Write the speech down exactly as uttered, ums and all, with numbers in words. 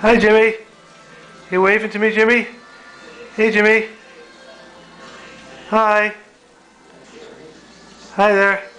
Hi, Jimmy. You waving to me, Jimmy? Hey, Jimmy. Hi. Hi there.